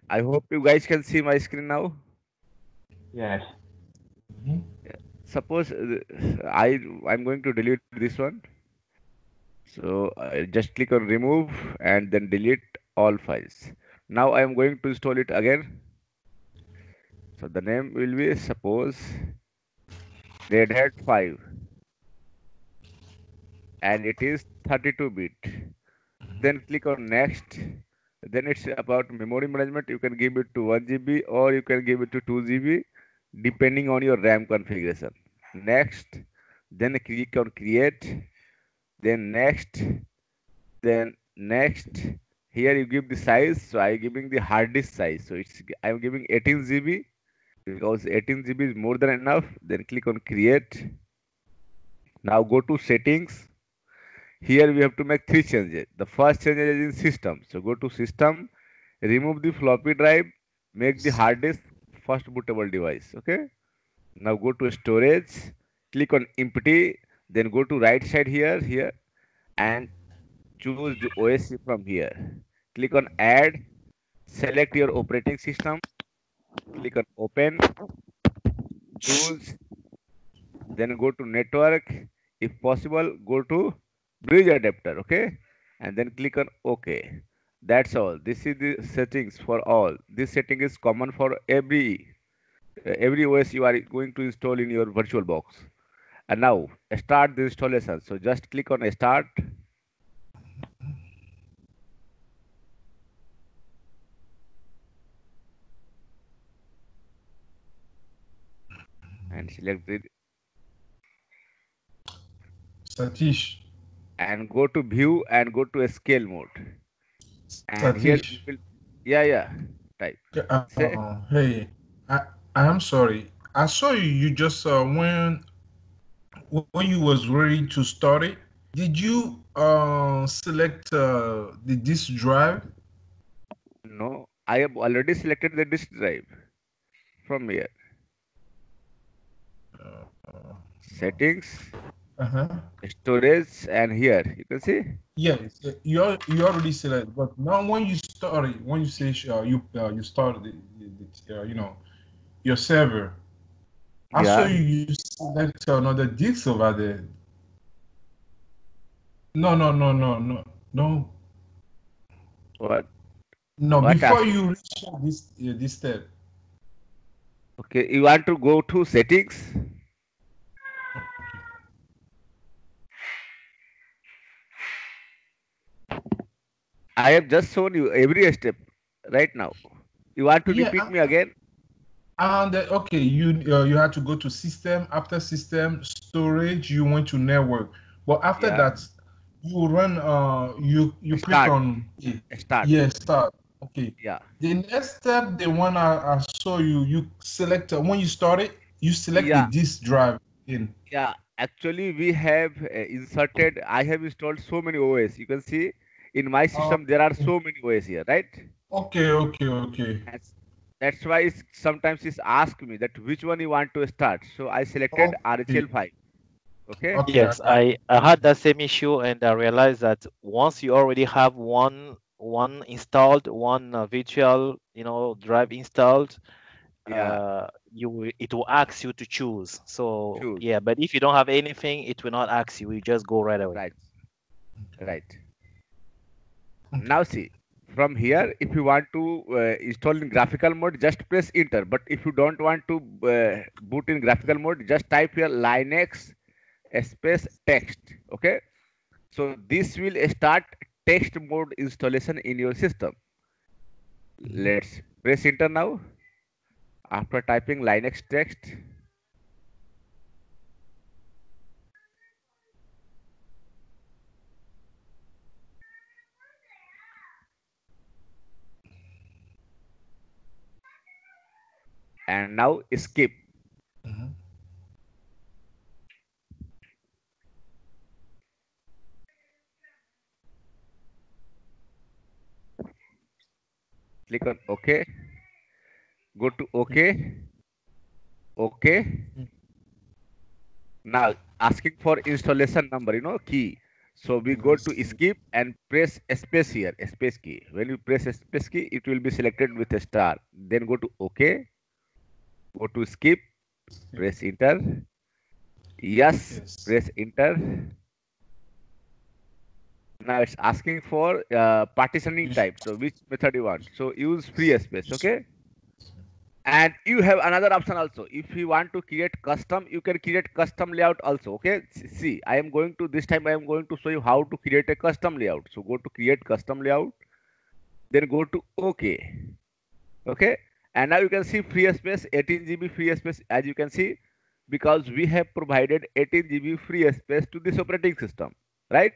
I hope you guys can see my screen now. Yes. Mhm. Suppose I'm going to delete this one. So I just click on remove and then delete all files. Now I am going to install it again. So the name will be suppose Red Hat 5 and it is 32-bit. Then click on next. Then it's about memory management. You can give it to 1 GB or you can give it to 2 GB depending on your RAM configuration. Next, then click on create, then next, then next. Here you give the size. So I'm giving the hard disk size. So I'm giving 18 GB because 18 GB is more than enough. Then click on create. Now go to settings. Here we have to make three changes. The first change is in system. So go to system, remove the floppy drive, make the hard disk first bootable device. Okay. Now go to storage, click on empty, then go to right side here, and choose the OS from here. Click on add, select your operating system, click on open, tools, then go to network. If possible, go to bridge adapter, okay? And then click on OK. That's all. This is the settings for all. This setting is common for every OS you are going to install in your virtual box. And now start the installation. So just click on start and select it Satish. and go to view and go to scale mode. And here Satish. it will, yeah, type. Yeah, Say, hey, I am sorry. I saw you just when you was ready to start it. Did you select the disk drive? no, I have already selected the disk drive from here. Settings, Uh-huh. storage, and here you can see. Yes, you already select, but now when you start it, when you say you start your server, I saw Yeah, you select another disk over there. No, no, what no. what Before task? you reach this step, Okay, you want to go to settings. okay. I have just shown you every step right now. You want to Yeah, repeat me again? and okay, you had to go to system. After system storage, you went to network. But after Yeah, that, you run you click start, on start. yeah, start. Okay. Yeah, The next step, the one I saw you select when you start it, you select the yeah, disk drive in. yeah. Actually, we have inserted. I have installed so many OS. You can see in my Uh, system there are so many OS here, right? okay. That's that's why sometimes it's ask me that which one you want to start. So I selected Okay. RHL 5. Okay. Okay, I Yes, got it. I had that same issue, and I realized that once you already have one installed, one virtual, drive installed, Yeah. it will ask you to choose. So Choose. yeah, but if you don't have anything, it will not ask you. You just go right away. Right. Right. Okay. Now see, from here, if you want to install in graphical mode, just press enter. But if you don't want to boot in graphical mode, just type here Linux space text. Okay. So this will start text mode installation in your system. Let's press enter now. After typing Linux text, and now skip. Mhm. Click on OK. Go to OK. OK. Now asking for installation number, key. So we go to skip and press space here, space key. When you press space key, it will be selected with a star. Then go to OK, go to skip, press enter. Yes, press enter. Now it's asking for partitioning type. So which method you want? So use free space, okay? And you have another option also. If you want to create custom, you can create custom layout also, okay? See, I am going to, this time I am going to show you how to create a custom layout. So go to create custom layout, then go to OK, okay? And now you can see free space, 18 GB free space, as you can see, because we have provided 18 GB free space to this operating system, right?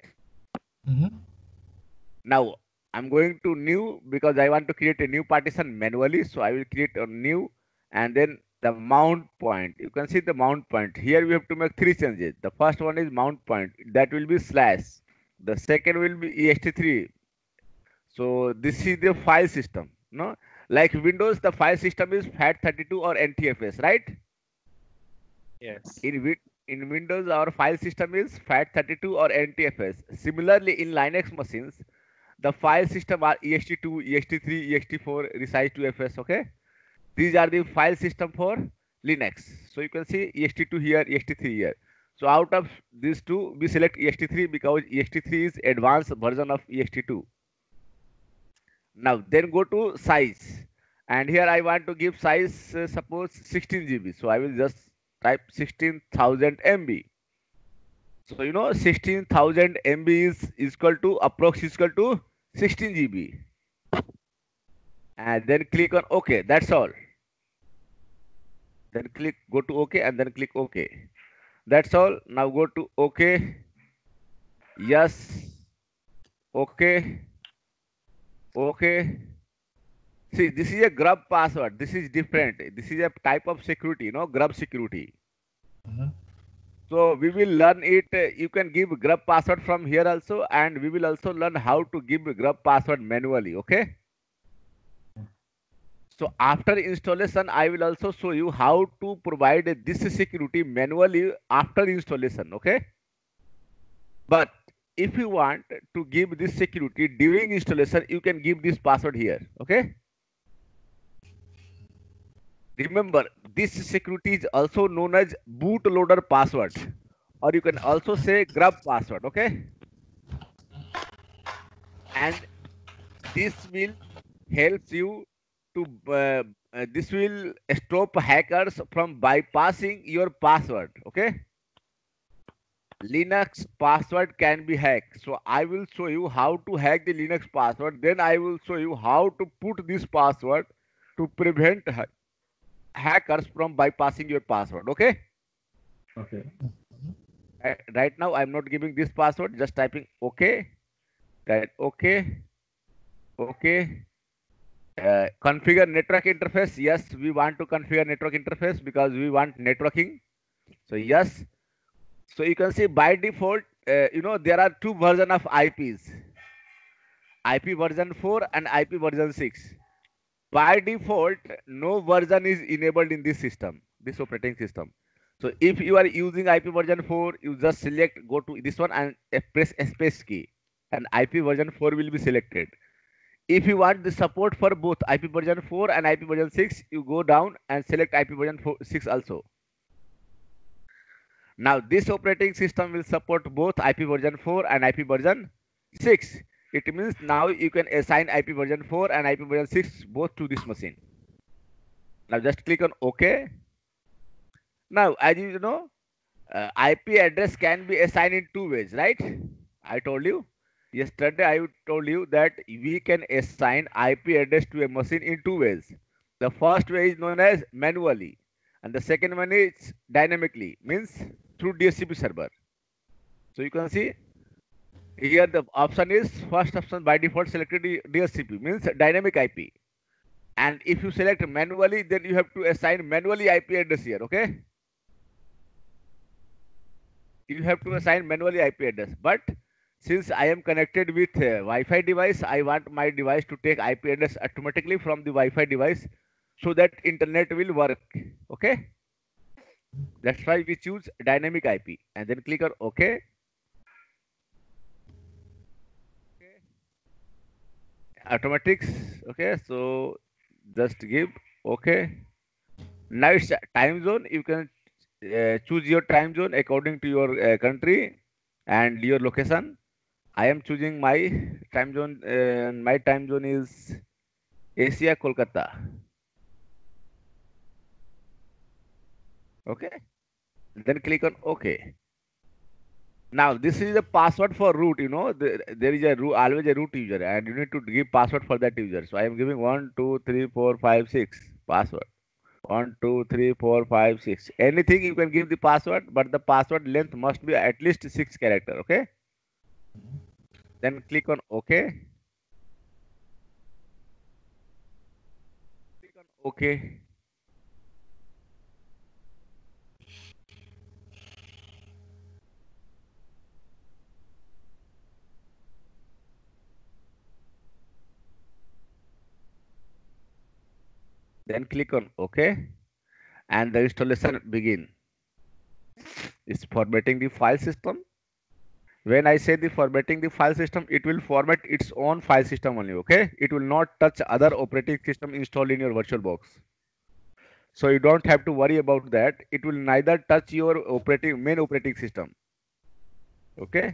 Now I'm going to new because I want to create a new partition manually. So I will create a new, and then the mount point. You can see the mount point. Here we have to make 3 changes. The first one is mount point. That will be slash. The second will be ext3. So this is the file system. No, like Windows, the file system is FAT32 or NTFS, right? Yes. In Windows, our file system is FAT32 or NTFS. Similarly, in Linux machines, the file system are ext2, ext3, ext4, resize2fs, okay? These are the file system for Linux. So you can see ext2 here, ext3 here. So out of these two, we select ext3 because ext3 is advanced version of ext2. Now then go to size. And here I want to give size, suppose 16 GB. So I will just type 16,000 MB. So you know 16,000 MB is equal to approx equal to 16 GB. And then click on OK. That's all. Then go to OK and then click OK. That's all. Now go to OK. Yes. OK. OK. See, this is a grub password. This is different. This is a type of security, you know, grub security. So we will learn it. You can give grub password from here also, and we will also learn how to give grub password manually. Okay. So after installation, I will also show you how to provide this security manually after installation. Okay. But if you want to give this security during installation, you can give this password here. Okay. Remember, this security is also known as bootloader password, or you can also say grub password, okay? And this will help you to, this will stop hackers from bypassing your password, okay? Linux password can be hacked. So I will show you how to hack the Linux password. Then I will show you how to put this password to prevent hackers from bypassing your password, okay? Okay. Right now I'm not giving this password, just typing OK, that OK, OK. Configure network interface. Yes, we want to configure network interface because we want networking. So yes. So you can see by default, you know, there are two versions of IPs, IP version 4 and IP version 6. By default, no version is enabled in this system, this operating system. So if you are using IP version 4, you just select, go to this one and press space key, and IP version 4 will be selected. If you want the support for both IP version 4 and IP version 6, you go down and select IP version 6 also. Now this operating system will support both IP version 4 and IP version 6. It means now you can assign IP version 4 and IP version 6 both to this machine. Now just click on OK. Now, as you know, IP address can be assigned in two ways, right? I told you. Yesterday, I told you that we can assign IP address to a machine in two ways. The first way is known as manually, and the second one is dynamically, means through DHCP server. So you can see here the option is, first option by default selected DHCP, means dynamic IP. And if you select manually, then you have to assign manually IP address here, okay? You have to assign manually IP address. But since I am connected with Wi-Fi device, I want my device to take IP address automatically from the Wi-Fi device so that internet will work, okay? That's why we choose dynamic IP and then click on OK. automatics. Okay, so just give okay. Now it's time zone. You can choose your time zone according to your country and your location. I am choosing my time zone. My time zone is Asia, Kolkata. Okay. Then click on OK. Now this is the password for root. There is a root, always a root user, and you need to give password for that user. So I am giving 1 2 3 4 5 6 password. 1 2 3 4 5 6. Anything you can give the password, but the password length must be at least 6 character. Okay. Then click on OK. Click on OK. Then click on OK, and the installation begin. It's formatting the file system. When I say the formatting the file system, it will format its own file system only. Okay, it will not touch other operating system installed in your VirtualBox. So you don't have to worry about that. It will neither touch your main operating system. Okay.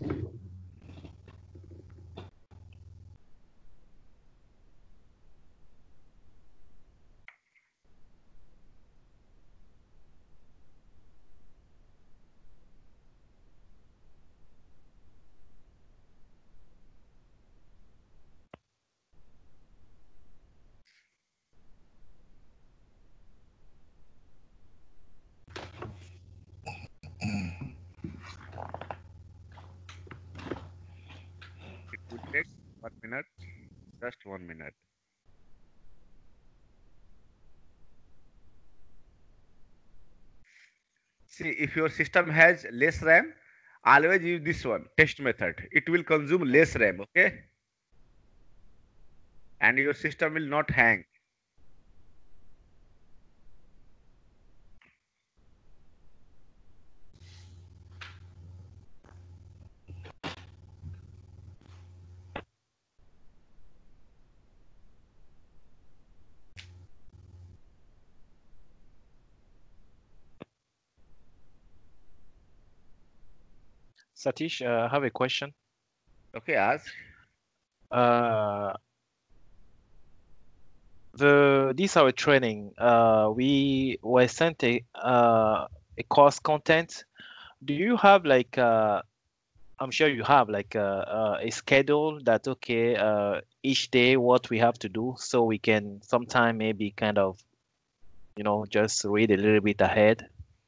It will take 1 minute, just 1 minute. See, if your system has less RAM, always use this one, test method. It will consume less RAM, okay? And your system will not hang. Satish, I have a question. Okay, ask. Uh, this our training. We were sent a course content. Do you have like I'm sure you have like a schedule that okay each day what we have to do so we can sometime maybe kind of just read a little bit ahead.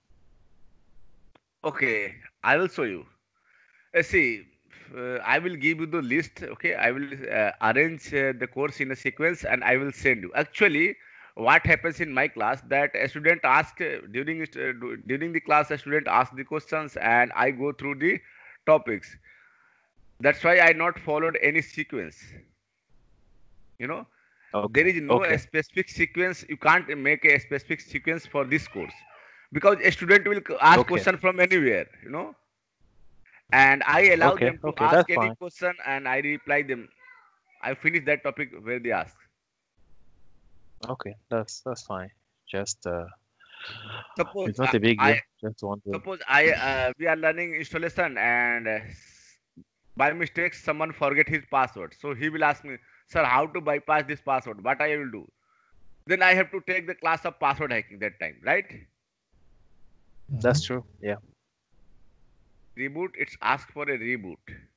Okay, I will show you. See, I will give you the list. Okay, I will arrange the course in a sequence and I will send you. Actually, what happens in my class that a student ask during the class, a student ask the questions and I go through the topics. That's why I not followed any sequence. You know, there Okay. is no Okay. specific sequence. You can't make a specific sequence for this course because a student will ask Okay. question from anywhere. And I allow Okay. them to Okay. ask That's any fine. question and I reply them. I finish that topic where they ask. Okay. That's fine. Just Suppose it's not a big I deal. Just wondering. suppose I we are learning installation and by mistake someone forget his password. So he will ask me, sir, how to bypass this password? What I will do? Then I have to take the class of password hacking that time, right? That's true. Yeah. Reboot, it's ask for a reboot.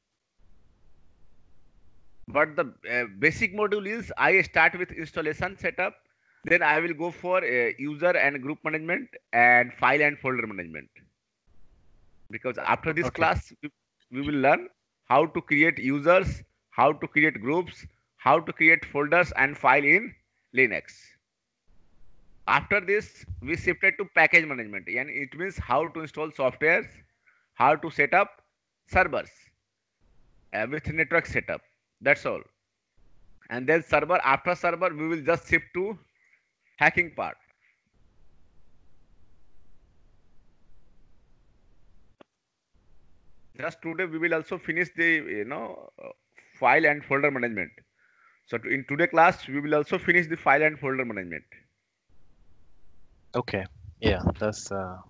But the basic module is I start with installation setup, then I will go for user and group management and file and folder management. Because after this Okay. class, we will learn how to create users, how to create groups, how to create folders and file in Linux. After this, we shifted to package management, and it means how to install softwares, how to set up servers with network setup. That's all. And then after server, we will just shift to hacking part. Just today, we will also finish the file and folder management. So in today's class, we will also finish the file and folder management. Okay. Yeah, that's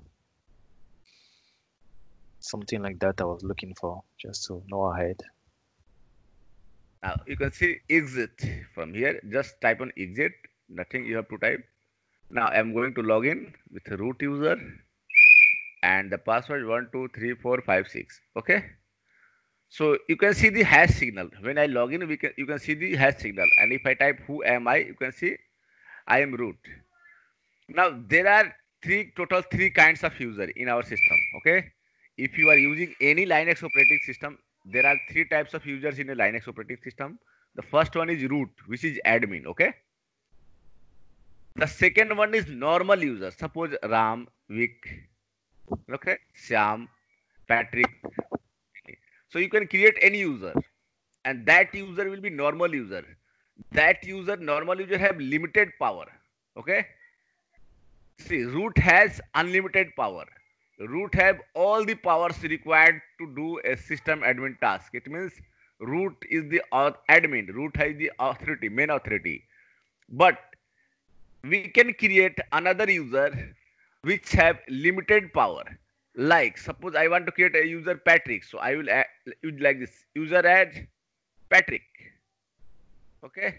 something like that I was looking for, just to know ahead. Now you can see exit from here. Just type on exit. Nothing you have to type. Now I'm going to log in with root user and the password 123456. Okay. So you can see the hash signal. When I log in, you can see the hash signal. And if I type who am I, you can see I am root. Now there are total three kinds of user in our system. Okay. If you are using any Linux operating system, there are three types of users in a Linux operating system. The first one is root, which is admin. Okay. The second one is normal user. Suppose Ram, Vic, okay, Syam, Patrick. So you can create any user, and that user will be normal user. That user, normal user, have limited power. Okay. See, root has unlimited power. Root have all the powers required to do a system admin task. It means root is the admin. Root has the authority, main authority. But we can create another user which have limited power. Like suppose I want to create a user Patrick. So I will use like this user add Patrick. Okay.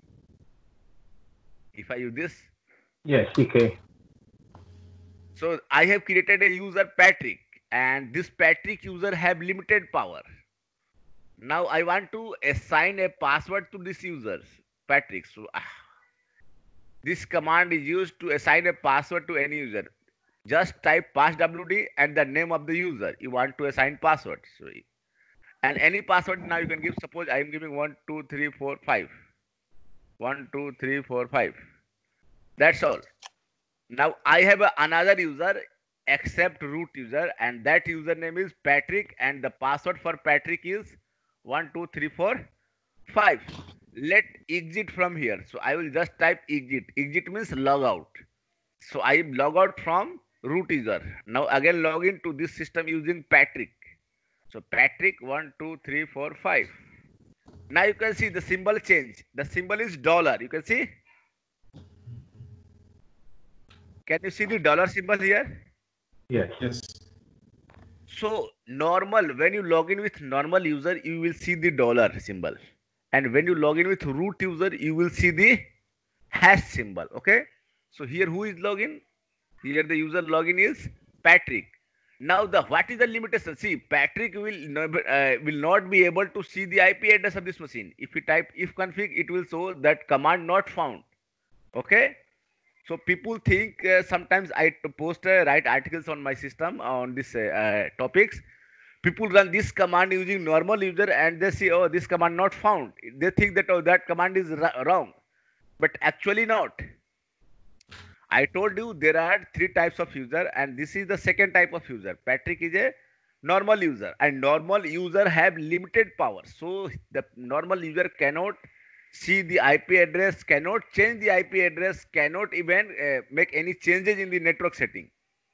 If I use this. Yes, CK. So I have created a user Patrick, and this Patrick user have limited power. Now I want to assign a password to this user Patrick. So this command is used to assign a password to any user. Just type passwd and the name of the user you want to assign password. So, and any password now you can give. Suppose I am giving 12345. 12345. That's all. Now I have another user except root user, and that username is Patrick, and the password for Patrick is 12345. Let exit from here. So I will just type exit. Exit means log out. So I log out from root user. Now again log into this system using Patrick. So Patrick 12345. Now you can see the symbol change. The symbol is dollar. You can see. Can you see the dollar symbol here? Yes. Yes. So normal, when you log in with normal user, you will see the dollar symbol. And when you log in with root user, you will see the hash symbol. Okay. So here who is login? Here the user login is Patrick. Now what is the limitation? See, Patrick will not be able to see the IP address of this machine. If you type ifconfig, it will show that command not found. Okay. So people think sometimes I post write articles on my system on this topics. People run this command using normal user and they say, oh, this command not found. They think that, oh, that command is wrong, but actually not. I told you there are three types of user, and this is the second type of user. Patrick is a normal user, and normal user have limited power. So the normal user cannot see the IP address, cannot change the IP address, cannot even make any changes in the network setting.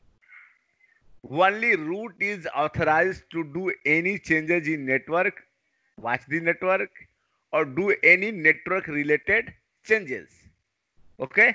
Only root is authorized to do any changes in network, watch the network, or do any network related changes. Okay.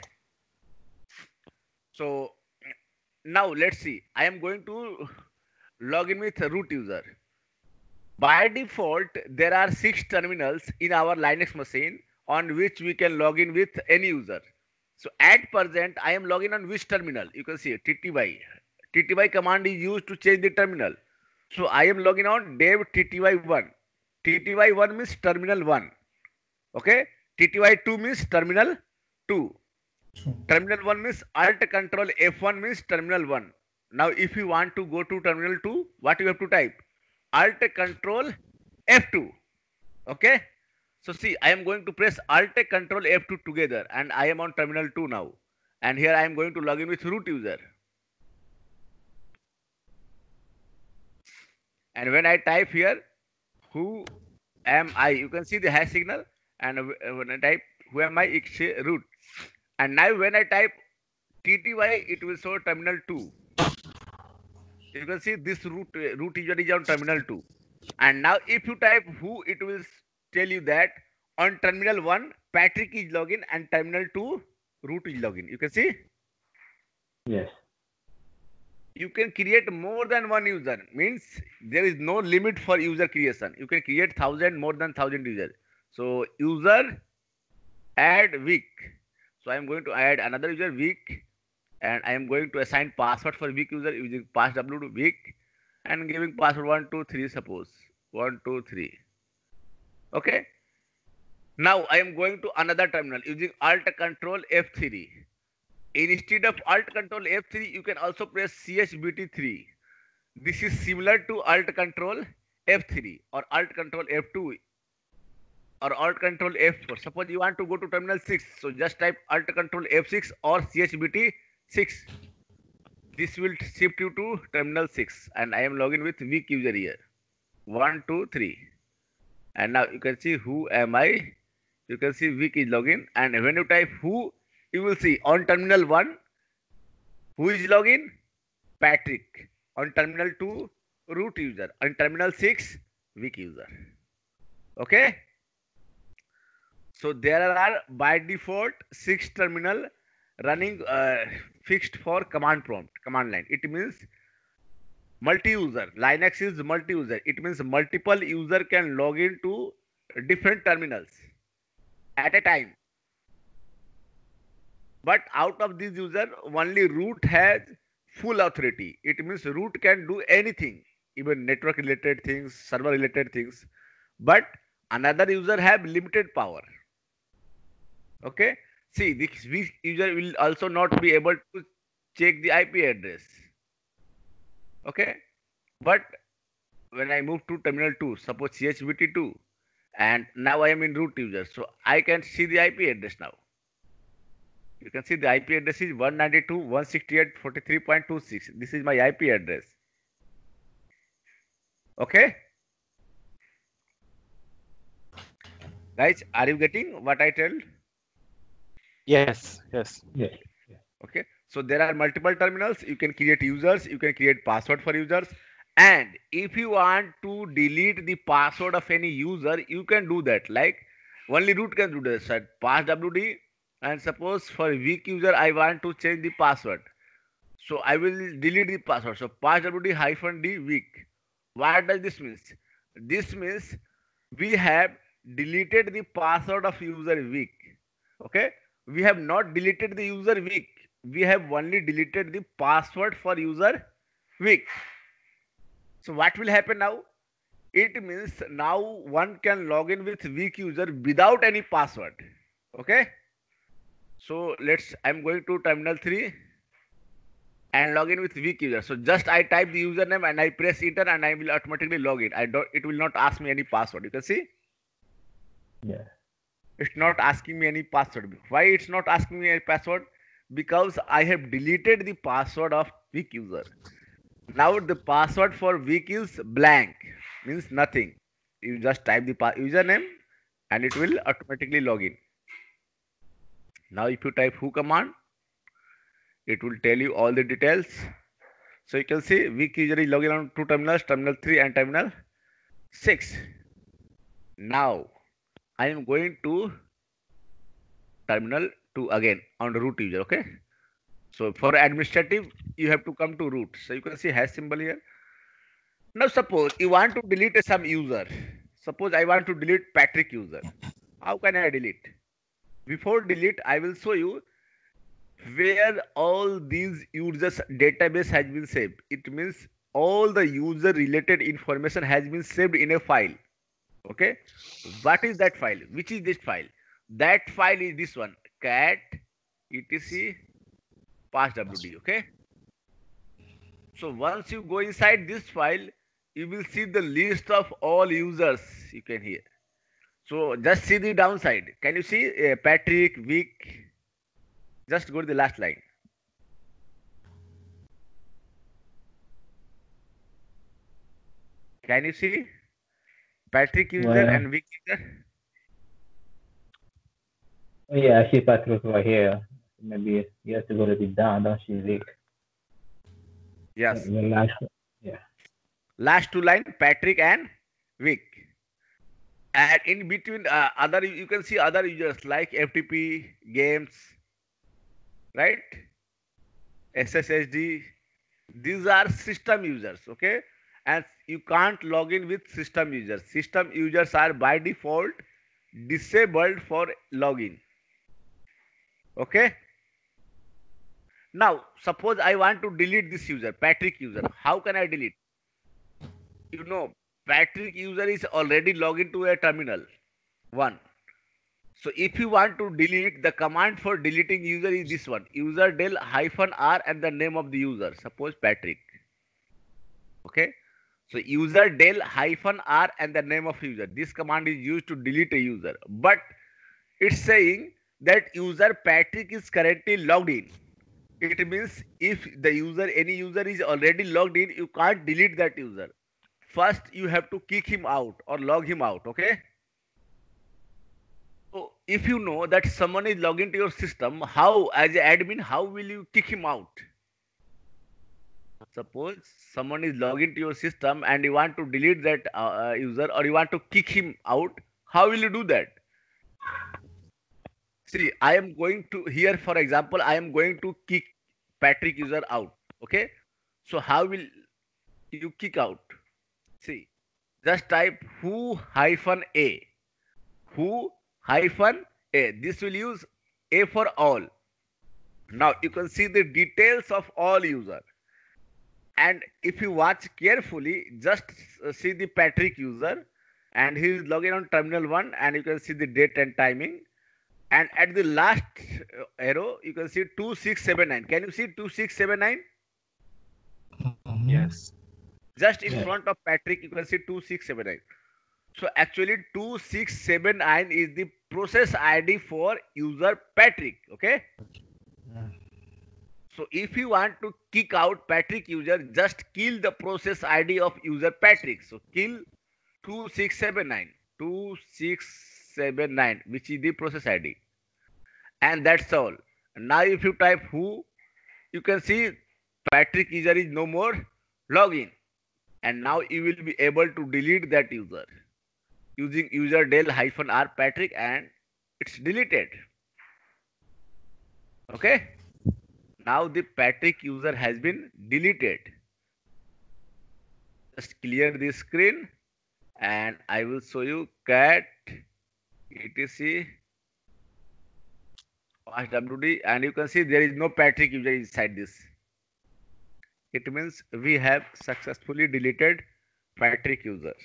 So now let's see. I am going to log in with a root user. By default, there are 6 terminals in our Linux machine on which we can log in with any user. So at present, I am logging on which terminal? You can see TTY. TTY command is used to change the terminal. So I am logging on dev TTY1. TTY1 means terminal 1. Okay. TTY2 means terminal 2. Terminal 1 means Alt Control F1 means terminal 1. Now if you want to go to terminal 2, what you have to type? Alt Control F2. Okay. So see, I am going to press Alt Control F2 together, and I am on terminal 2 now. And here I am going to log in with root user. And when I type here, who am I? You can see the hash signal. And when I type who am I, it's root. And now when I type TTY, it will show terminal 2. You can see this root user is on terminal 2. And now if you type who, it will tell you that On terminal 1, Patrick is login, and terminal 2, root is login. You can see? Yes. You can create more than one user. Means there is no limit for user creation. You can create 1,000, more than 1,000 users. So user, add week. So I am going to add another user, week, and I am going to assign password for week user using passw to week and giving password 1, 2, 3, suppose 1, 2, 3. Okay. Now I am going to another terminal using Alt Control F3. Instead of Alt Control F3, you can also press CHBT3. This is similar to Alt Control F3 or Alt Control F2 or Alt Control F4. Suppose you want to go to terminal 6, so just type Alt Control F6 or CHBT6. This will shift you to terminal 6, and I am logging with weak user here. 1, 2, 3. And now you can see who am I. You can see weak is login, and when you type who, you will see on terminal 1, who is login? Patrick. On terminal 2, root user. On terminal 6, weak user. Okay. So there are by default 6 terminal running fixed for command prompt, command line. It means multi-user. Linux is multi-user. It means multiple user can log into different terminals at a time. But out of these users, only root has full authority. It means root can do anything, even network related things, server related things. But another user have limited power. Okay. See, this user will also not be able to check the IP address. Okay. But when I move to terminal 2, suppose CHBT2, and now I am in root user, so I can see the IP address now. You can see the IP address is 192.168.43.26. This is my IP address. Okay. Guys, are you getting what I tell? Yes, yes. Yes. Okay. So there are multiple terminals. You can create users. You can create password for users. And if you want to delete the password of any user, you can do that. Like only root can do this. Passwd. And suppose for weak user, I want to change the password. So I will delete the password. So passwd-d weak. What does this mean? This means we have deleted the password of user weak. Okay. We have not deleted the user weak. We have only deleted the password for user weak. So what will happen now? It means now one can log in with weak user without any password. Okay. So I'm going to terminal 3 and log in with weak user. So just I type the username and I press enter and I will automatically log in. It will not ask me any password. You can see? Yeah. It's not asking me any password. Why it's not asking me a password? Because I have deleted the password of weak user. Now the password for weak is blank, means nothing. You just type the username and it will automatically log in. Now if you type who command, it will tell you all the details. So you can see weak user is logging on 2 terminals, terminal 3 and terminal 6. Now I am going to terminal 2 again on the root user. Okay. So for administrative, you have to come to root. So you can see hash symbol here. Now suppose you want to delete some user. Suppose I want to delete Patrick user. How can I delete? Before delete, I will show you where all these users database has been saved. It means all the user related information has been saved in a file. Okay. What is that file? Which is this file? That file is this one, cat etc passwd. Okay. So once you go inside this file, you will see the list of all users you can hear. So just see the downside. Can you see Patrick, Vic? Just go to the last line. Can you see Patrick user and Vic user? Oh, yeah, I see Patrick right here. Maybe you have to go a bit down, don't you, Vic? Yes. The last, yeah. Last 2 lines, Patrick and Vic. And in between other, you can see other users like FTP, games, right? SSHD. These are system users, okay? And you can't log in with system users. System users are by default disabled for login. Okay? Now, suppose I want to delete this user, Patrick user. How can I delete? You know, Patrick user is already logged into a terminal. One. So if you want to delete, the command for deleting user is this one. User del -r and the name of the user. Suppose Patrick. Okay. So user del -r and the name of user. This command is used to delete a user. But it's saying that user Patrick is currently logged in. It means if the user, any user is already logged in, you can't delete that user. First, you have to kick him out or log him out. Okay. So if you know that someone is logged into your system, how, as an admin, how will you kick him out? Suppose someone is logged into your system and you want to delete that user or you want to kick him out, how will you do that? See, I am going to, here for example, I am going to kick Patrick user out. Okay. So how will you kick out? See, just type who-a. Who-a. This will use A for all. Now you can see the details of all user. And if you watch carefully, just see the Patrick user and he is logged in on terminal 1 and you can see the date and timing. And at the last arrow, you can see 2679. Can you see 2679? Yes. Just in front of Patrick, you can see 2679. So actually 2679 is the process ID for user Patrick. Okay. So if you want to kick out Patrick user, just kill the process ID of user Patrick. So kill 2679. 2679, which is the process ID. And that's all. Now if you type who, you can see Patrick user is no more login. And now you will be able to delete that user using user del -r Patrick and it's deleted. Okay. Now the Patrick user has been deleted. Just clear the screen and I will show you cat etc -wd and you can see there is no Patrick user inside this. It means we have successfully deleted Patrick user.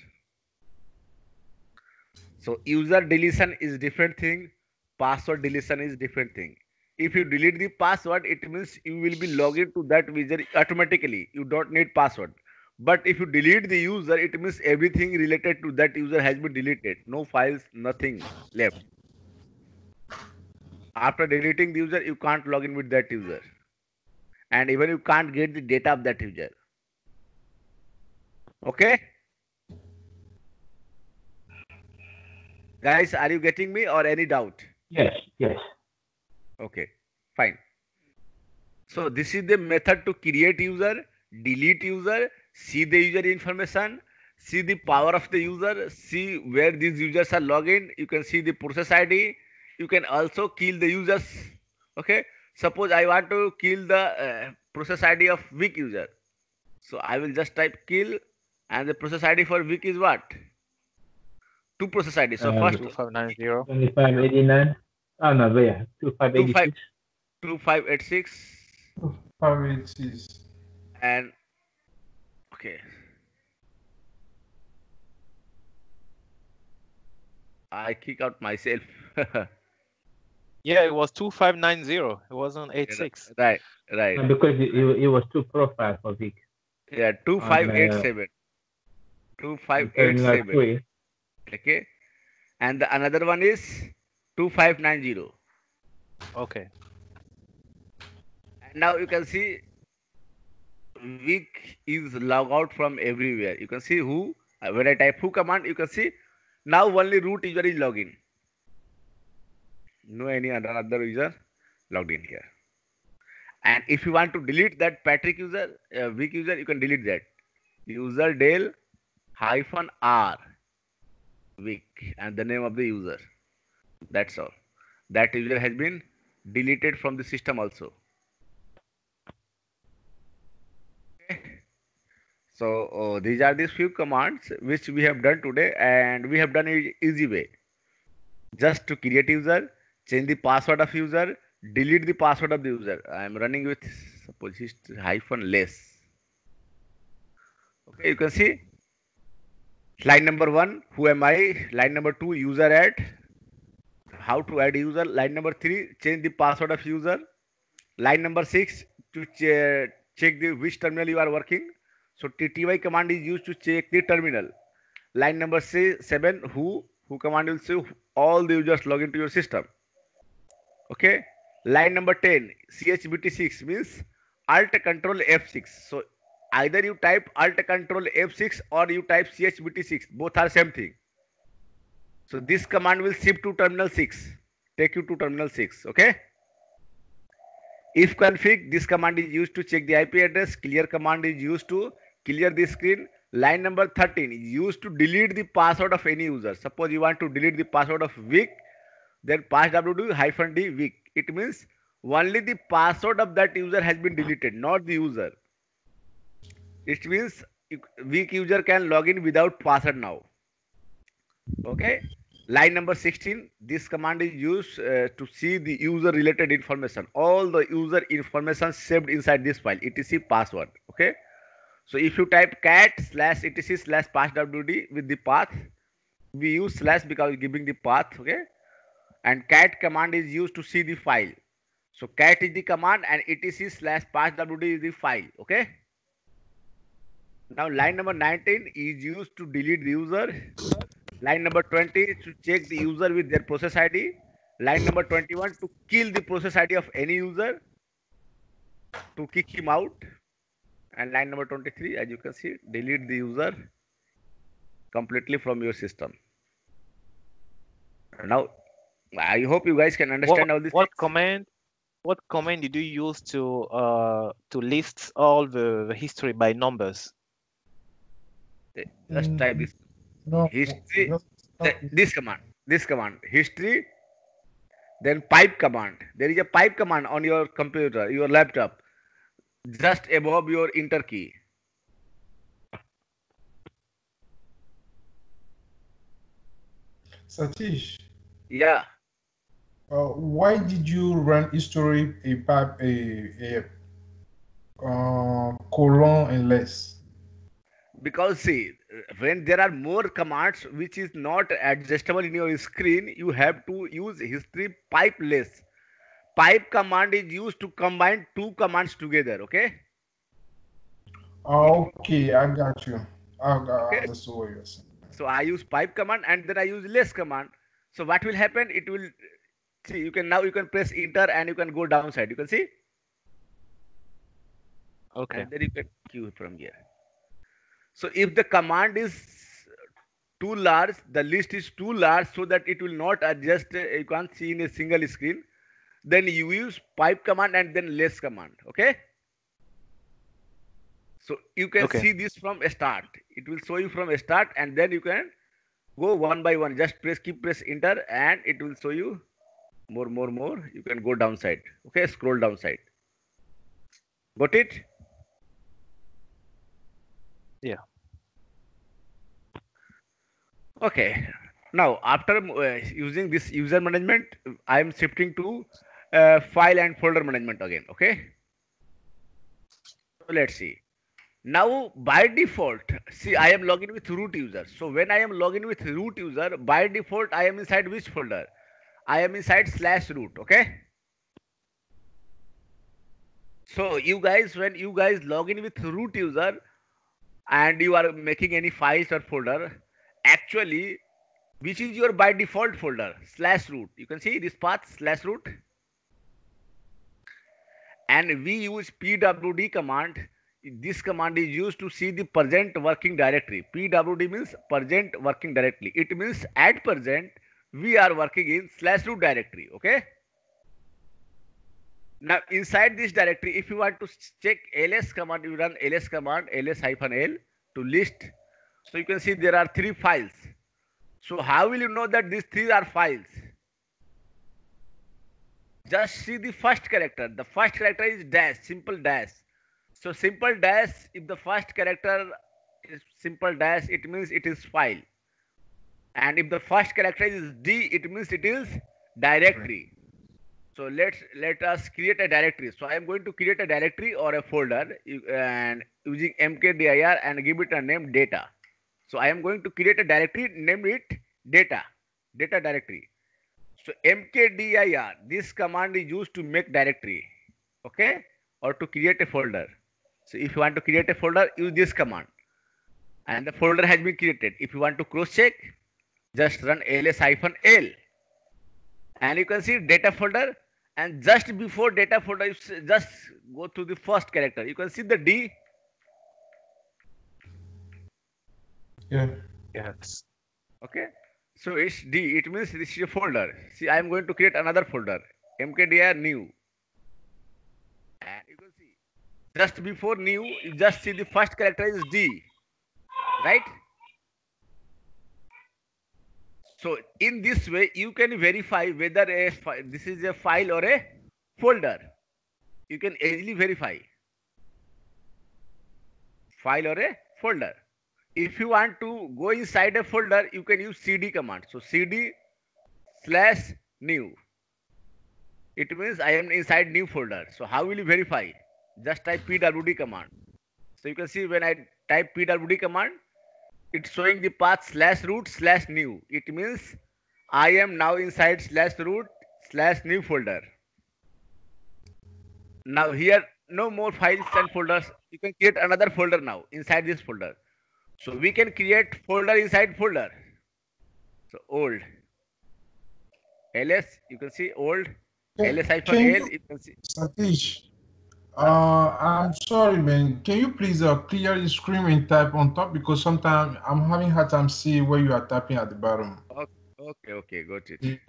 So user deletion is different thing, password deletion is different thing. If you delete the password, it means you will be logged into that user automatically. You don't need password. But if you delete the user, it means everything related to that user has been deleted. No files, nothing left. After deleting the user, you can't log in with that user. And even you can't get the data of that user. Okay? Guys, are you getting me or any doubt? Yes, yes. Okay, fine. So this is the method to create user, delete user, see the user information, see the power of the user, see where these users are logged in. You can see the process ID. You can also kill the users. Okay. Suppose I want to kill the process ID of weak user. So I will just type kill and the process ID for weak is what? 2 process ID. So first 2590. 2589. Oh no, but yeah, 2586. 2586 586. and okay. I kick out myself. Yeah, it was 2590. It wasn't 86. Right. No, because it was two profiles for Vic. Yeah, 2587. 2587. Okay. And the another one is 2590. Okay. And now you can see Vic is log out from everywhere. You can see who. When I type who command, you can see now only root user is login. No any other user logged in here. And if you want to delete that Patrick user, Vic user, you can delete that. User del -r. week and the name of the user. That's all. That user has been deleted from the system also. Okay. So these are these few commands which we have done today, and we have done it easy way. Just to create user, change the password of user, delete the password of the user. I am running with suppose hyphen less. Okay, you can see line number 1, who am I? Line number 2, user add. How to add user? Line number 3, change the password of user. Line number 6, to check the which terminal you are working. So TTY command is used to check the terminal. Line number 7, who command will say all the users log into your system. Okay. Line number 10, chbt6 means alt control F6. So either you type alt control F6 or you type chbt6. Both are same thing. So this command will shift to terminal 6, take you to terminal 6. Okay. If config, this command is used to check the IP address. Clear command is used to clear the screen. Line number 13 is used to delete the password of any user. Suppose you want to delete the password of week, then pass wd-d week. It means only the password of that user has been deleted, not the user. It means weak user can log in without password now. Okay. Line number 16, this command is used to see the user related information, all the user information saved inside this file, etc password. Okay. So if you type cat/etc/passwd with the path, we use slash because giving the path. Okay. And cat command is used to see the file. So cat is the command and etc/passwd is the file. Okay. Now line number 19 is used to delete the user. Line number 20 is to check the user with their process ID. Line number 21 to kill the process ID of any user, to kick him out. And line number 23, as you can see, delete the user completely from your system. Now, I hope you guys can understand all this. What command did you use to list all the history by numbers? Just type this. No, History, this command, history, then pipe command. There is a pipe command on your computer, your laptop, just above your enter key. Satish, Yeah. why did you run history colon and less? Because see, when there are more commands which is not adjustable in your screen, you have to use history pipe less. Pipe command is used to combine two commands together. Okay. Okay, I got you. Okay. That's the way you're saying. So I use pipe command and then I use less command. So what will happen? It will see, you can press enter and you can go downside. You can see. Okay. And then you can queue from here. So if the command is too large, the list is too large so that it will not adjust, you can't see in a single screen, then you use pipe command and then less command. Okay. So you can see this from a start. It will show you from a start and then you can go one by one. Just keep press enter and it will show you more. You can go downside. Okay. Scroll downside. Got it? Yeah. Okay. Now, after using this user management, I am shifting to file and folder management again. Okay. So let's see. Now, by default, see, I am logging with root user. So when I am logging with root user, by default, I am inside which folder? I am inside /root. Okay. So you guys, when you guys log in with root user and you are making any files or folder, actually, which is your by default folder? /root. You can see this path /root. And we use pwd command. This command is used to see the present working directory. Pwd means present working directory. It means at present we are working in /root directory. Okay. Now inside this directory, if you want to check ls command, you run ls command ls-l to list. So you can see there are 3 files. So how will you know that these three are files? Just see the first character. The first character is dash, simple dash. So simple dash, if the first character is simple dash, it means it is file. And if the first character is D, it means it is directory. So let us create a directory. So I am going to create a directory or a folder and using mkdir and give it a name data. So I am going to create a directory, name it data directory. So mkdir, this command is used to make directory, okay, or to create a folder. So if you want to create a folder, use this command, and the folder has been created. If you want to cross check, just run ls-l, and you can see data folder. And just before data folder, you just go to the first character. You can see the D. Yeah. Yes. Okay. So it's D. It means this is a folder. See, I am going to create another folder. mkdir new. And you can see just before new, you just see the first character is D. Right? So in this way, you can verify whether this is a file or a folder. You can easily verify file or a folder. If you want to go inside a folder, you can use cd command. So cd/new. It means I am inside new folder. So how will you verify? Just type pwd command. So you can see when I type pwd command, it's showing the path /root/new. It means I am now inside /root/new folder. Now here, no more files and folders. You can create another folder now inside this folder. So we can create folder inside folder. So old ls, you can see old ls-l, you can see. Satish, I'm sorry, man. Can you please clear your screen and type on top, because sometimes I'm having hard time see where you are typing at the bottom. Okay, got it. You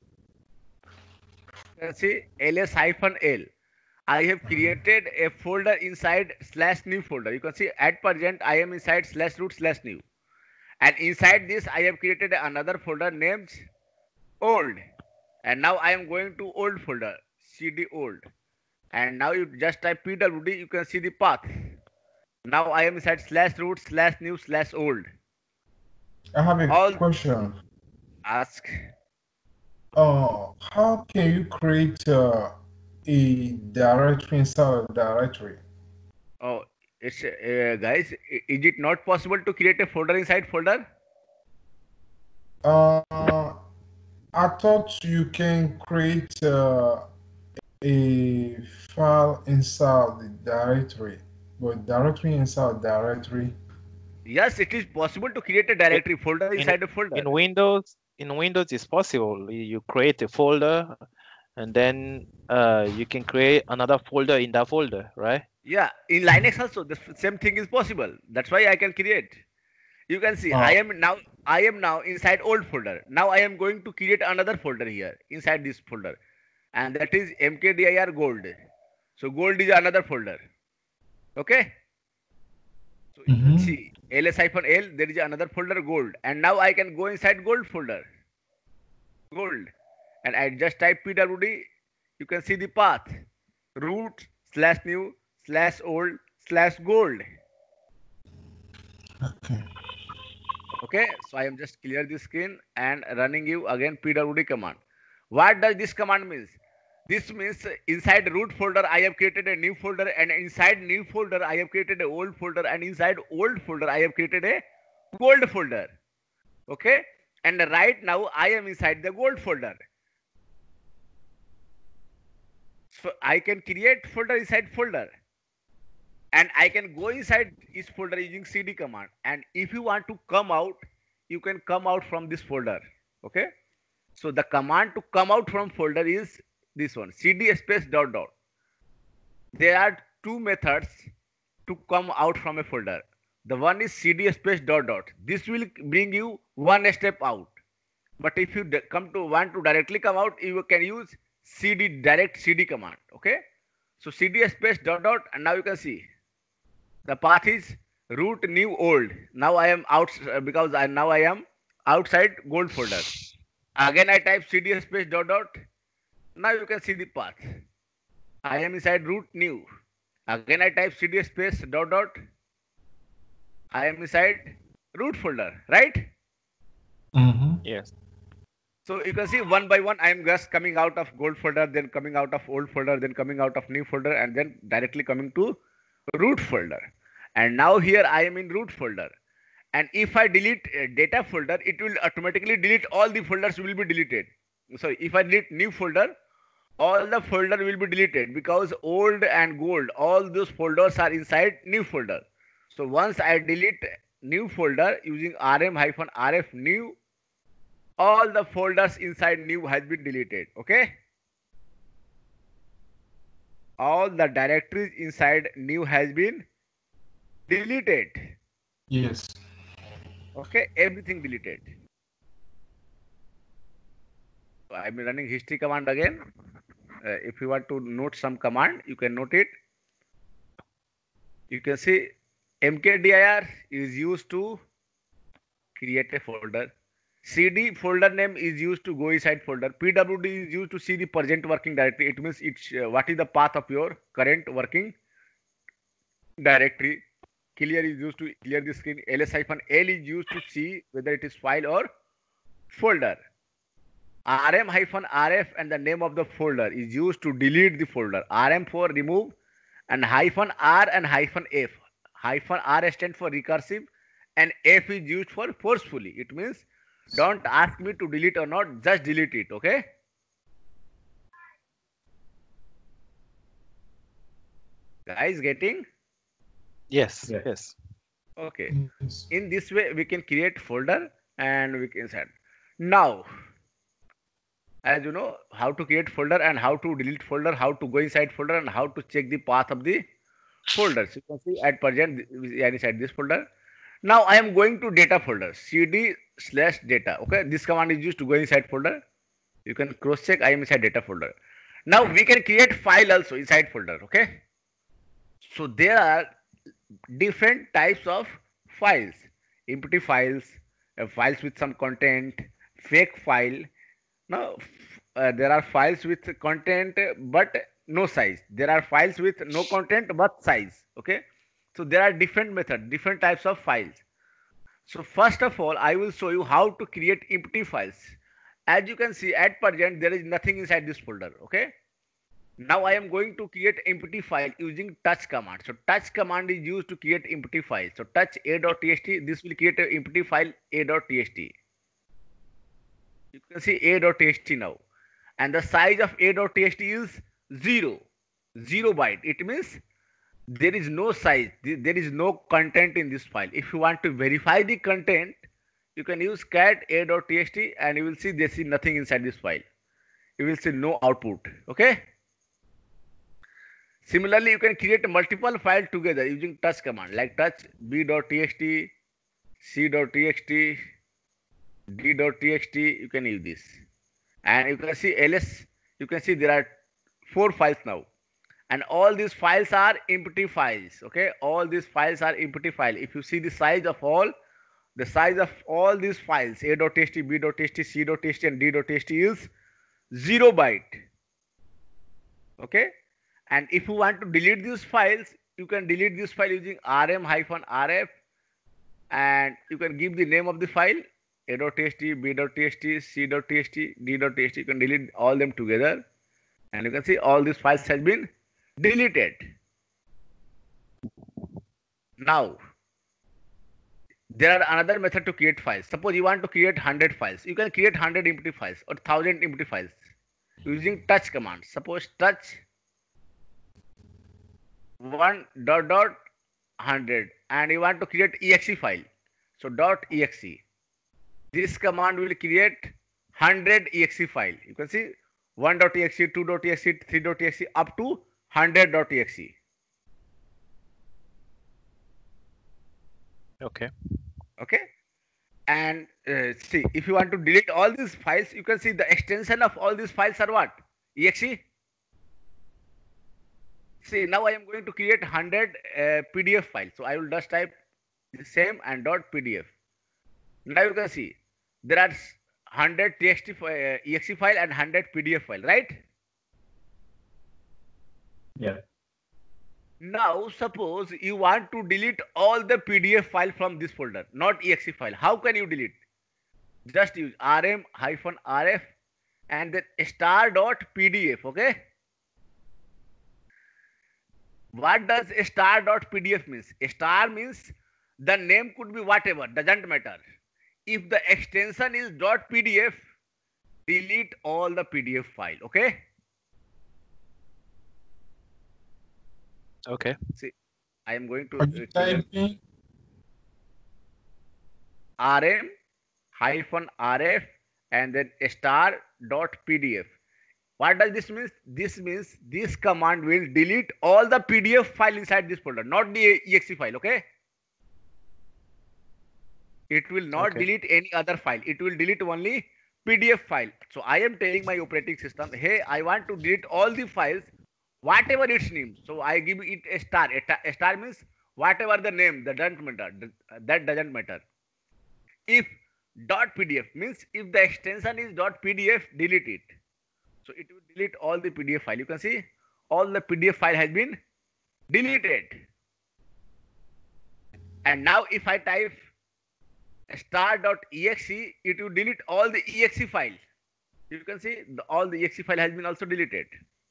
can see ls-l. I have created a folder inside /new folder. You can see at present I am inside /root/new, and inside this I have created another folder named old, and now I am going to old folder, cd old, and now you just type pwd. You can see the path. Now I am inside /root/new/old. I have a question. Ask. How can you create a directory inside a directory? Oh, it's guys, is it not possible to create a folder inside folder? I thought you can create a file inside the directory, but directory inside directory. Yes, it is possible to create a directory folder inside a folder. In Windows, it's possible. You create a folder, and then you can create another folder in that folder, right? Yeah, in Linux also the same thing is possible. That's why I can create. You can see I am now inside old folder. Now I am going to create another folder here inside this folder, and that is mkdir gold. So gold is another folder. Okay. So you can see ls-l, there is another folder gold, and now I can go inside gold folder. Gold, and I just type pwd. You can see the path root/new/old/gold. Okay, so I am just clear the screen and running you again pwd command. What does this command means? This means inside root folder I have created a new folder, and inside new folder I have created a old folder, and inside old folder I have created a gold folder. Okay, and right now I am inside the gold folder. So I can create folder inside folder, and I can go inside each folder using cd command. And if you want to come out, you can come out from this folder. Okay, so the command to come out from folder is this one, cd space ... There are two methods to come out from a folder. The one is cd space ... This will bring you one step out. But if you want to directly come out, you can use direct cd command. Okay, so cd space ... and now you can see the path is root new old. Now I am out because now I am outside gold folder. Again I type cd space dot dot. Now you can see the path. I am inside root new. Again I type cd space dot dot. I am inside root folder, right? Yes. So you can see one by one I am just coming out of gold folder, then coming out of old folder, then coming out of new folder, and then directly coming to root folder. And now here I am in root folder. And if I delete data folder, it will automatically delete all the folders will be deleted. So if I delete new folder, all the folder will be deleted because old and gold, all those folders are inside new folder. So once I delete new folder using rm-rf new, all the folders inside new has been deleted. Okay, all the directories inside new has been deleted. Yes. Okay, everything deleted. So I'm running history command again. If you want to note some command, you can note it. You can see mkdir is used to create a folder. CD folder name is used to go inside folder. PWD is used to see the present working directory. It means it's what is the path of your current working directory. Clear is used to clear the screen. ls-l is used to see whether it is file or folder. rm-rf and the name of the folder is used to delete the folder. rm for remove and -r and -f. -r stands for recursive and f is used for forcefully. It means don't ask me to delete or not, just delete it. Okay. Guys, getting? Yes. Yes. Yes. Okay. Yes. In this way, we can create folder and we can set. Now, as you know, how to create folder and how to delete folder, how to go inside folder and how to check the path of the folders. You can see at present we are inside this folder. Now I am going to data folder, cd/data. Okay, this command is used to go inside folder. You can cross check. I am inside data folder. Now we can create file also inside folder. Okay, so there are different types of files: empty files, files with some content, fake file. Now there are files with content but no size. There are files with no content but size. Okay, so there are different methods, different types of files. So first of all, I will show you how to create empty files. As you can see at present, there is nothing inside this folder. Okay, now I am going to create empty file using touch command. So touch command is used to create empty file. So touch a.txt, this will create an empty file a.txt. You can see a.txt now, and the size of a.txt is 0 byte. It means there is no size, there is no content in this file. If you want to verify the content, you can use cat a.txt and you will see there is nothing inside this file. You will see no output. Okay. Similarly, you can create multiple files together using touch command like touch b.txt, c.txt, d.txt. You can use this, and you can see ls. You can see there are 4 files now, and all these files are empty files. Okay, all these files are empty file. If you see the size of all these files, a.txt, b.txt, c.txt, and d.txt is 0 byte. Okay, and if you want to delete these files, you can delete this file using rm-rf, and you can give the name of the file a.txt, b.txt, c.txt, d.txt. You can delete all them together, and you can see all these files has been deleted. Now, there are another method to create files. Suppose you want to create 100 files. You can create 100 empty files or 1000 empty files using touch command. Suppose touch 1.100 and you want to create exe file. So .exe. This command will create 100 exe file. You can see 1.exe, 2.exe, 3.exe up to 100.exe. Okay. Okay. And see, if you want to delete all these files, you can see the extension of all these files are what? Exe. See, now I am going to create 100 PDF files. So I will just type the same and .pdf. Now you can see there are 100 exe file and 100 PDF file, right? Yeah. Now, suppose you want to delete all the PDF file from this folder, not exe file. How can you delete? Just use rm-rf and then star.pdf, okay? What does star.pdf means? Star means the name could be whatever, doesn't matter. If the extension is .pdf, delete all the PDF file, okay? Okay. See, I am going to Are you typing? rm-rf and then star.pdf. What does this mean? This means this command will delete all the PDF file inside this folder, not the exe file, okay? It will not Okay. delete any other file. It will delete only PDF file. So I am telling my operating system, hey, I want to delete all the files, whatever its name. So I give it a star. A star means whatever the name, that doesn't matter. That doesn't matter. If .pdf means if the extension is .pdf, delete it. So it will delete all the PDF file. You can see all the PDF file has been deleted. And now if I type star.exe, it will delete all the exe file. You can see all the exe file has been also deleted.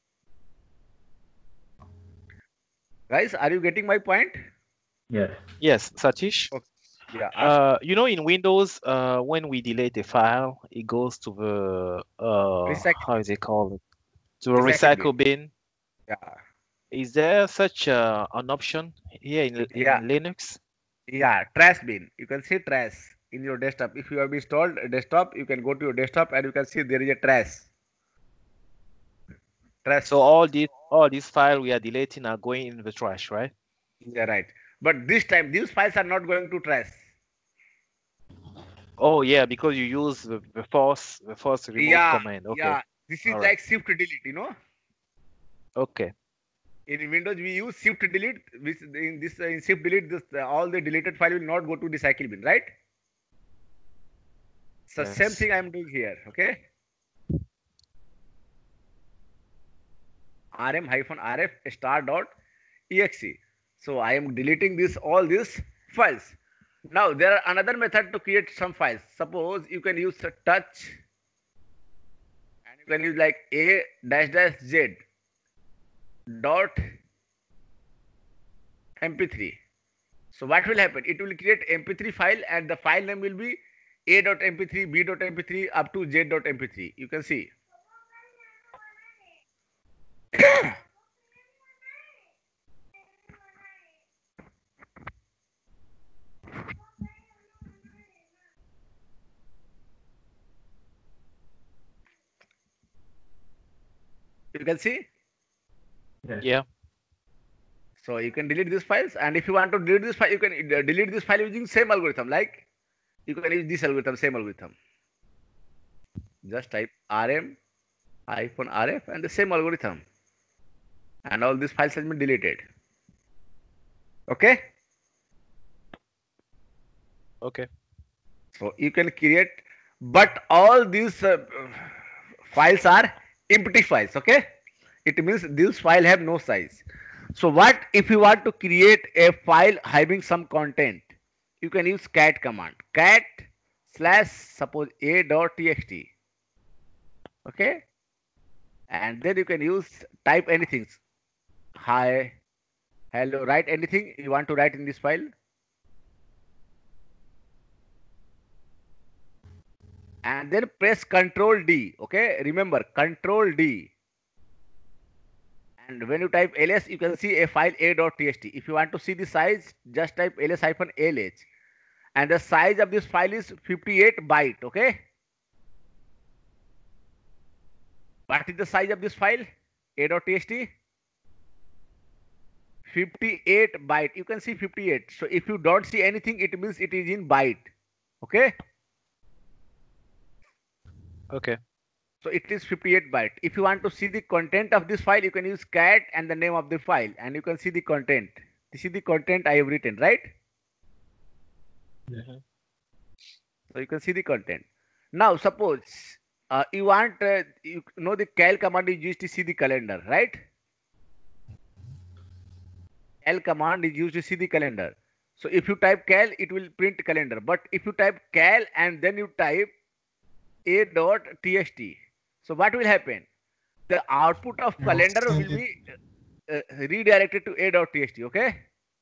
Guys, are you getting my point? Yes. Yes, Satish. Okay. Yeah. You know, in Windows, when we delete a file, it goes to the how is it called? To a recycle bin. Yeah. Is there such an option here in Linux? Yeah, trash bin. You can see trash in your desktop. If you have installed a desktop, you can go to your desktop and you can see there is a trash. So all these files we are deleting are going in the trash, right? Yeah, right. But this time these files are not going to trash. Oh yeah, because you use the force remove command. Okay. Yeah. This is all like right. shift delete, you know. Okay. In Windows we use shift delete. Which in shift delete, all the deleted file will not go to the recycle bin, right? So Yes. same thing I am doing here. Okay. rm-rf star.exe. So I am deleting all these files. Now there are another method to create some files. Suppose you can use touch and you can use like a-z dot mp3. So what will happen? It will create mp3 file and the file name will be a.mp3, b.mp3 up to z.mp3. You can see. You can see? Yes. Yeah. So you can delete these files, and if you want to delete this file, you can delete this file using same algorithm. Like you can use this algorithm, same algorithm. Just type rm-rf and the same algorithm, and all these files has been deleted. Okay. Okay. So you can create, but all these files are empty files. Okay. It means these files have no size. So what if you want to create a file having some content? You can use cat command. Cat / suppose a.txt. Okay. And then you can use type anything. Hi, hello, write anything you want to write in this file. And then press Ctrl D. Okay. Remember Ctrl D. And when you type ls, you can see a file a.txt. If you want to see the size, just type ls-lh. And the size of this file is 58 byte. Okay. What is the size of this file? A.txt? 58 byte. You can see 58. So if you don't see anything, it means it is in byte. Okay. Okay. So it is 58 byte. If you want to see the content of this file, you can use cat and the name of the file, and you can see the content. This is the content I have written, right? Mm-hmm. So you can see the content. Now suppose you want you know the cal command is used to see the calendar, right? Cal command is used to see the calendar. So if you type cal, it will print calendar. But if you type cal and then you type a.txt, so what will happen? The output of calendar will be redirected to a.txt. Okay.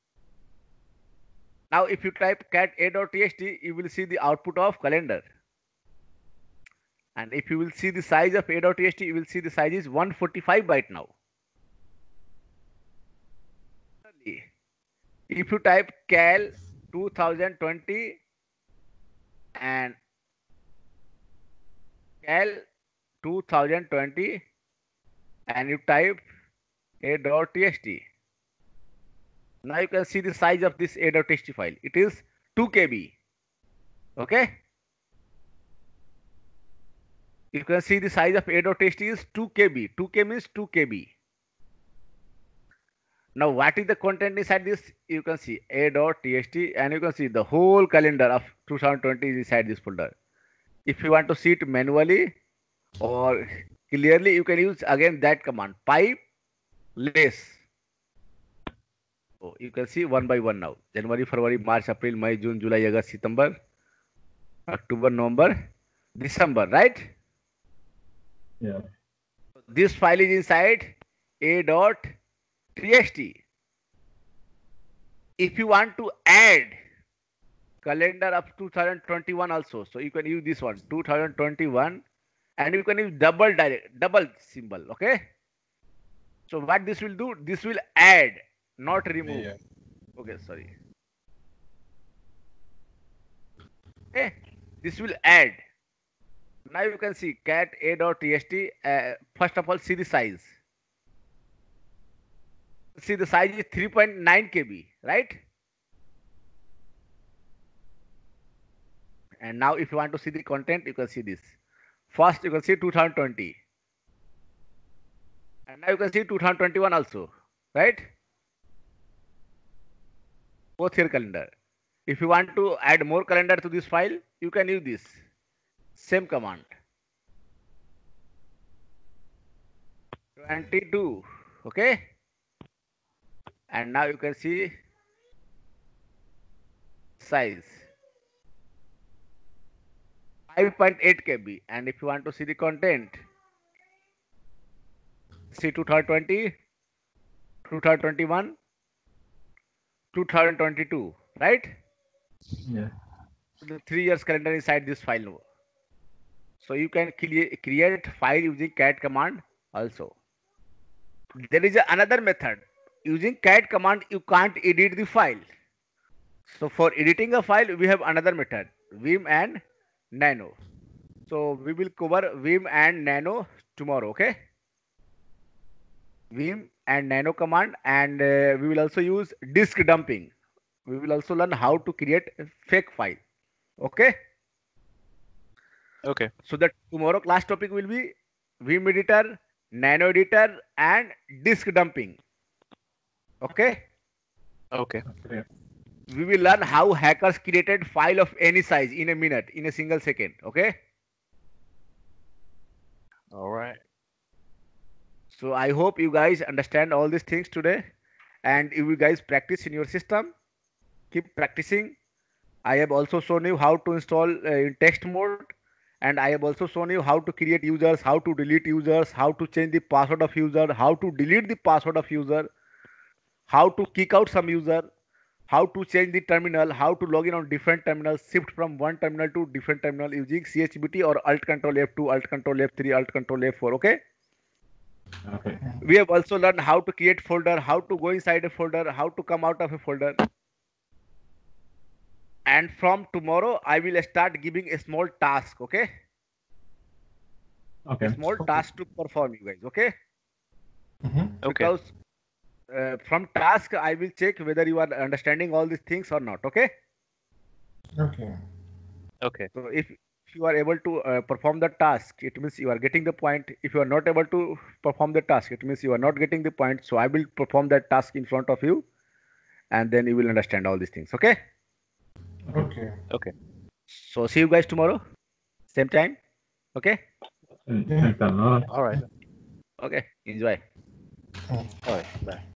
Now if you type cat a.txt, you will see the output of calendar. And if you will see the size of a.txt, you will see the size is 145 byte now. If you type cal 2020 and cal 2020 and you type a.txt, now you can see the size of this a.txt file. It is 2 KB. Okay. You can see the size of a.txt is 2 KB. 2 KB means 2 KB. Now, what is the content inside this? You can see a.txt and you can see the whole calendar of 2020 is inside this folder. If you want to see it manually or clearly, you can use again that command, pipe less. So you can see one by one now. January, February, March, April, May, June, July, August, September, October, November, December, right? Yeah. This file is inside a.txt. If you want to add calendar of 2021 also, so you can use this one 2021 and you can use double symbol. Okay. So what this will do? This will add, not remove. Yeah. Okay, sorry. Okay, this will add. Now you can see cat a.txt. First of all, see the size. See the size is 3.9 KB, right? And now if you want to see the content, you can see this. First you can see 2020. And now you can see 2021 also, right? Both here calendar. If you want to add more calendar to this file, you can use this same command. 22, okay? And now you can see size 5.8 KB. And if you want to see the content, see 2020, 2021, 2022, right? Yeah. The 3 years calendar inside this file now. So you can create file using cat command also. There is another method. Using cat command, you can't edit the file. So for editing a file, we have another method, Vim and Nano. So we will cover Vim and Nano tomorrow, okay? Vim and Nano command, and we will also use disk dumping. We will also learn how to create a fake file, okay? Okay. So that tomorrow class topic will be Vim editor, Nano editor, and disk dumping. Okay. Okay. Okay. We will learn how hackers created file of any size in a minute, in a single second. Okay. All right. So I hope you guys understand all these things today, and if you guys practice in your system, keep practicing. I have also shown you how to install in text mode, and I have also shown you how to create users, how to delete users, how to change the password of user, how to delete the password of user, how to kick out some user, how to change the terminal, how to log in on different terminals, shift from one terminal to different terminal using CHBT or Alt Control F2, Alt Control F3, Alt Control F4. Okay. Okay. We have also learned how to create folder, how to go inside a folder, how to come out of a folder. And from tomorrow, I will start giving a small task. Okay. Okay. A small task to perform, you guys. Okay. Mm-hmm. Okay. Because from task, I will check whether you are understanding all these things or not. Okay. Okay. Okay. So if you are able to perform the task, it means you are getting the point. If you are not able to perform the task, it means you are not getting the point. So I will perform that task in front of you, and then you will understand all these things. Okay. Okay. Okay. So see you guys tomorrow. Same time? Okay? Yeah. All right. Okay. Enjoy. All right. Bye.